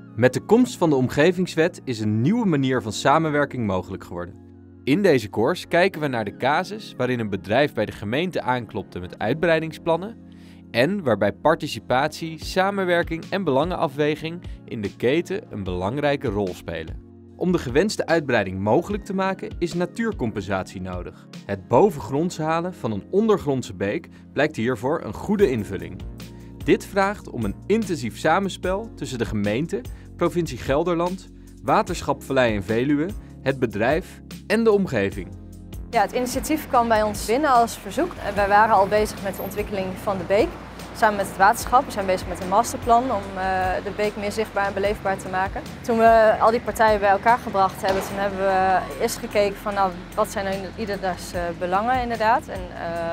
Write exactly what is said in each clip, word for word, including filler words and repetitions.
Met de komst van de Omgevingswet is een nieuwe manier van samenwerking mogelijk geworden. In deze course kijken we naar de casus waarin een bedrijf bij de gemeente aanklopte met uitbreidingsplannen en waarbij participatie, samenwerking en belangenafweging in de keten een belangrijke rol spelen. Om de gewenste uitbreiding mogelijk te maken is natuurcompensatie nodig. Het bovengronds halen van een ondergrondse beek blijkt hiervoor een goede invulling. Dit vraagt om een intensief samenspel tussen de gemeente, provincie Gelderland, Waterschap Vallei en Veluwe, het bedrijf en de omgeving. Ja, het initiatief kwam bij ons binnen als verzoek. Wij waren al bezig met de ontwikkeling van de beek. Samen met het waterschap. We zijn bezig met een masterplan om uh, de beek meer zichtbaar en beleefbaar te maken. Toen we al die partijen bij elkaar gebracht hebben, toen hebben we eerst gekeken van nou, wat zijn nou ieders uh, belangen inderdaad. En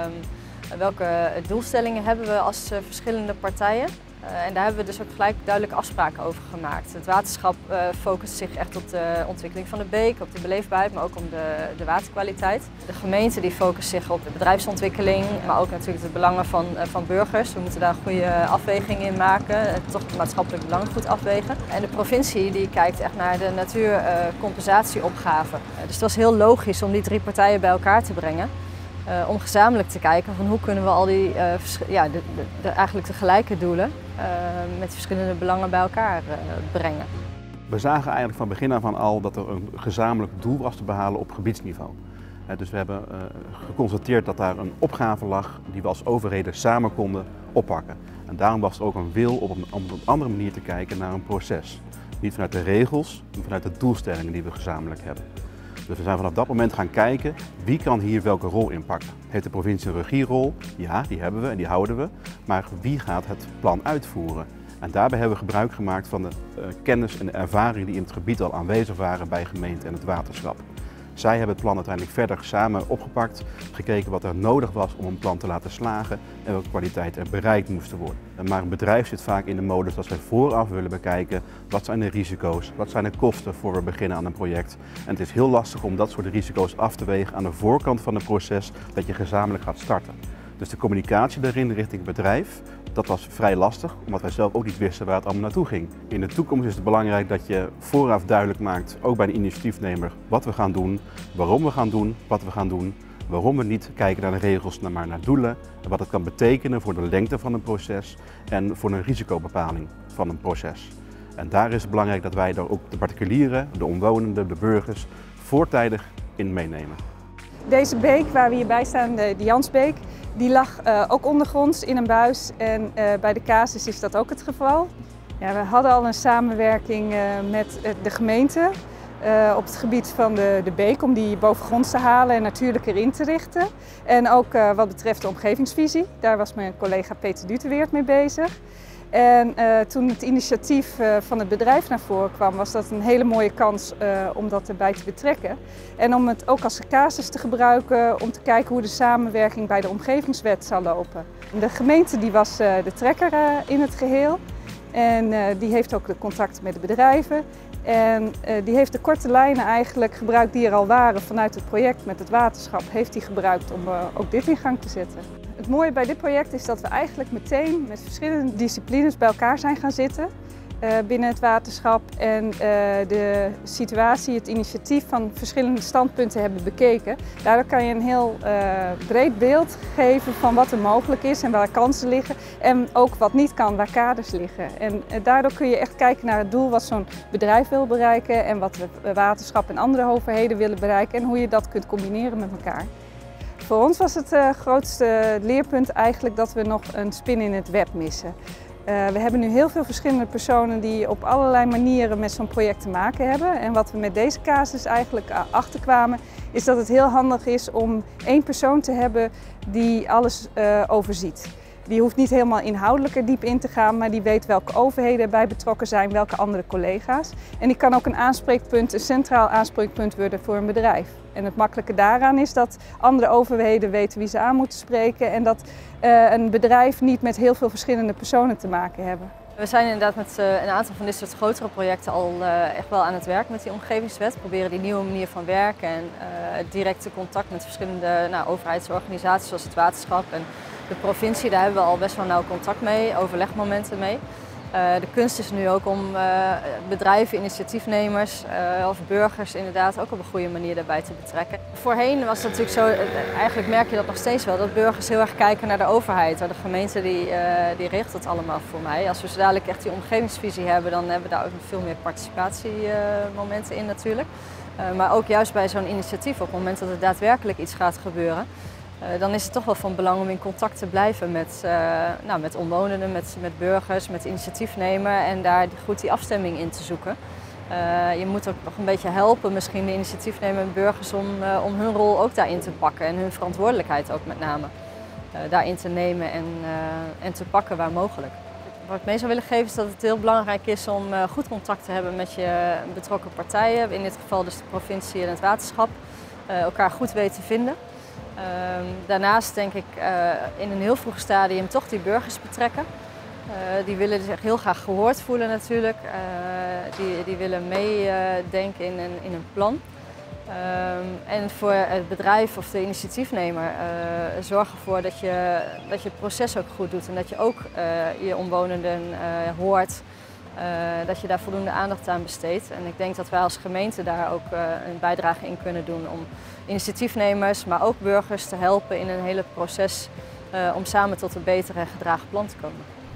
uh, welke doelstellingen hebben we als uh, verschillende partijen. Uh, en daar hebben we dus ook gelijk duidelijke afspraken over gemaakt. Het waterschap uh, focust zich echt op de ontwikkeling van de beek, op de beleefbaarheid, maar ook om de, de waterkwaliteit. De gemeente die focust zich op de bedrijfsontwikkeling, maar ook natuurlijk de belangen van, uh, van burgers. We moeten daar een goede afweging in maken, uh, toch het maatschappelijk belang goed afwegen. En de provincie die kijkt echt naar de natuurcompensatieopgave. Uh, dus het was heel logisch om die drie partijen bij elkaar te brengen. Uh, om gezamenlijk te kijken van hoe kunnen we al die, uh, ja, de, de, de, eigenlijk de gelijke doelen uh, met verschillende belangen bij elkaar uh, brengen. We zagen eigenlijk van begin af aan al dat er een gezamenlijk doel was te behalen op gebiedsniveau. Uh, dus we hebben uh, geconstateerd dat daar een opgave lag die we als overheden samen konden oppakken. En daarom was er ook een wil om op een andere manier te kijken naar een proces. Niet vanuit de regels, maar vanuit de doelstellingen die we gezamenlijk hebben. Dus we zijn vanaf dat moment gaan kijken wie kan hier welke rol inpakken. Heeft de provincie een regierol? Ja, die hebben we en die houden we. Maar wie gaat het plan uitvoeren? En daarbij hebben we gebruik gemaakt van de uh, kennis en de ervaring die in het gebied al aanwezig waren bij gemeente en het waterschap. Zij hebben het plan uiteindelijk verder samen opgepakt, gekeken wat er nodig was om een plan te laten slagen en welke kwaliteit er bereikt moesten worden. Maar een bedrijf zit vaak in de modus dat wij vooraf willen bekijken wat zijn de risico's, wat zijn de kosten voor we beginnen aan een project. En het is heel lastig om dat soort risico's af te wegen aan de voorkant van het proces dat je gezamenlijk gaat starten. Dus de communicatie daarin richting het bedrijf, dat was vrij lastig, omdat wij zelf ook niet wisten waar het allemaal naartoe ging. In de toekomst is het belangrijk dat je vooraf duidelijk maakt, ook bij de initiatiefnemer, wat we gaan doen, waarom we gaan doen, wat we gaan doen, waarom we niet kijken naar de regels, maar naar doelen, en wat het kan betekenen voor de lengte van een proces en voor een risicobepaling van een proces. En daar is het belangrijk dat wij daar ook de particulieren, de omwonenden, de burgers, voortijdig in meenemen. Deze beek waar we hierbij staan, de Jansbeek, die lag uh, ook ondergronds in een buis en uh, bij de casus is dat ook het geval. Ja, we hadden al een samenwerking uh, met uh, de gemeente uh, op het gebied van de, de beek om die bovengronds te halen en natuurlijk erin te richten. En ook uh, wat betreft de omgevingsvisie, daar was mijn collega Peter Duteweert mee bezig. En uh, toen het initiatief uh, van het bedrijf naar voren kwam, was dat een hele mooie kans uh, om dat erbij te betrekken. En om het ook als casus te gebruiken om te kijken hoe de samenwerking bij de Omgevingswet zou lopen. De gemeente die was uh, de trekker uh, in het geheel en uh, die heeft ook de contacten met de bedrijven. En uh, die heeft de korte lijnen eigenlijk gebruikt die er al waren vanuit het project met het waterschap, heeft die gebruikt om uh, ook dit in gang te zetten. Het mooie bij dit project is dat we eigenlijk meteen met verschillende disciplines bij elkaar zijn gaan zitten uh, binnen het waterschap en uh, de situatie, het initiatief van verschillende standpunten hebben bekeken. Daardoor kan je een heel uh, breed beeld geven van wat er mogelijk is en waar kansen liggen en ook wat niet kan, waar kaders liggen. En uh, daardoor kun je echt kijken naar het doel wat zo'n bedrijf wil bereiken en wat het waterschap en andere overheden willen bereiken en hoe je dat kunt combineren met elkaar. Voor ons was het uh, grootste leerpunt eigenlijk dat we nog een spin in het web missen. Uh, we hebben nu heel veel verschillende personen die op allerlei manieren met zo'n project te maken hebben. En wat we met deze casus eigenlijk achterkwamen is dat het heel handig is om één persoon te hebben die alles uh, overziet. Die hoeft niet helemaal inhoudelijk er diep in te gaan, maar die weet welke overheden erbij betrokken zijn, welke andere collega's. En die kan ook een aanspreekpunt, een centraal aanspreekpunt worden voor een bedrijf. En het makkelijke daaraan is dat andere overheden weten wie ze aan moeten spreken en dat uh, een bedrijf niet met heel veel verschillende personen te maken hebben. We zijn inderdaad met uh, een aantal van dit soort grotere projecten al uh, echt wel aan het werk met die omgevingswet. We proberen die nieuwe manier van werken en uh, het directe contact met verschillende nou, overheidsorganisaties zoals het waterschap en de provincie. Daar hebben we al best wel nauw contact mee, overlegmomenten mee. Uh, de kunst is nu ook om uh, bedrijven, initiatiefnemers uh, of burgers inderdaad ook op een goede manier daarbij te betrekken. Voorheen was het natuurlijk zo, uh, eigenlijk merk je dat nog steeds wel, dat burgers heel erg kijken naar de overheid. De gemeente die, uh, die regelt het allemaal voor mij. Als we zo dadelijk echt die omgevingsvisie hebben, dan hebben we daar ook nog veel meer participatiemomenten uh, in natuurlijk. Uh, maar ook juist bij zo'n initiatief, op het moment dat er daadwerkelijk iets gaat gebeuren, Uh, dan is het toch wel van belang om in contact te blijven met, uh, nou, met omwonenden, met, met burgers, met initiatiefnemer en daar goed die afstemming in te zoeken. Uh, je moet ook nog een beetje helpen, misschien de initiatiefnemer en burgers, om, uh, om hun rol ook daarin te pakken en hun verantwoordelijkheid ook met name uh, daarin te nemen en, uh, en te pakken waar mogelijk. Wat ik mee zou willen geven is dat het heel belangrijk is om uh, goed contact te hebben met je betrokken partijen, in dit geval dus de provincie en het waterschap, uh, elkaar goed weten te vinden. Uh, daarnaast denk ik uh, in een heel vroeg stadium toch die burgers betrekken. Uh, die willen zich heel graag gehoord voelen natuurlijk. Uh, die, die willen meedenken uh, in, een, in een plan. Uh, en voor het bedrijf of de initiatiefnemer uh, zorg ervoor dat je, dat je het proces ook goed doet en dat je ook uh, je omwonenden uh, hoort. Uh, dat je daar voldoende aandacht aan besteedt. En ik denk dat wij als gemeente daar ook uh, een bijdrage in kunnen doen om initiatiefnemers, maar ook burgers te helpen in een hele proces uh, om samen tot een beter en gedragen plan te komen.